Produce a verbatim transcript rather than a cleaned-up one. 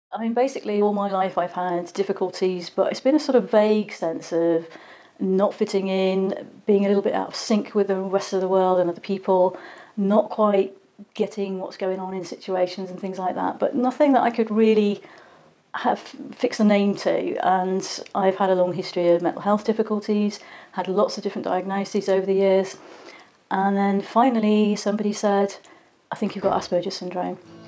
I mean, basically all my life I've had difficulties, but it's been a sort of vague sense of not fitting in, being a little bit out of sync with the rest of the world and other people, not quite getting what's going on in situations and things like that, but nothing that I could really have fix a name to. And I've had a long history of mental health difficulties, had lots of different diagnoses over the years, and then finally somebody said, I think you've got Asperger syndrome.